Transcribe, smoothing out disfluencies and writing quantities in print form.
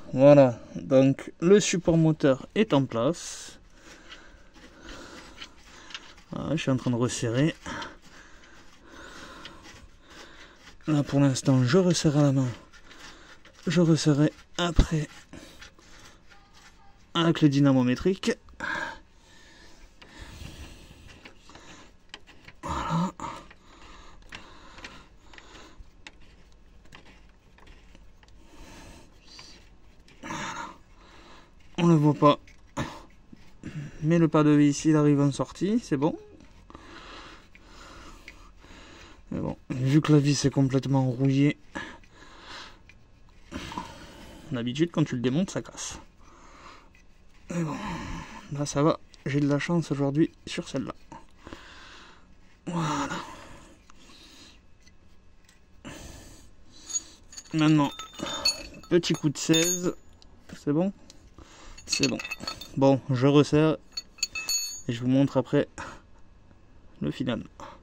Voilà, donc le support moteur est en place. Voilà, je suis en train de resserrer. Là pour l'instant je resserre à la main. Je resserrai après avec le dynamométrique. Voilà. On ne le voit pas, mais le pas de vis il arrive en sortie, c'est bon. Mais bon, vu que la vis est complètement rouillée, d'habitude quand tu le démontes ça casse. Mais bon, là ça va, j'ai de la chance aujourd'hui sur celle-là. Voilà. Maintenant, petit coup de 16, c'est bon? C'est bon. Bon, je resserre et je vous montre après le final.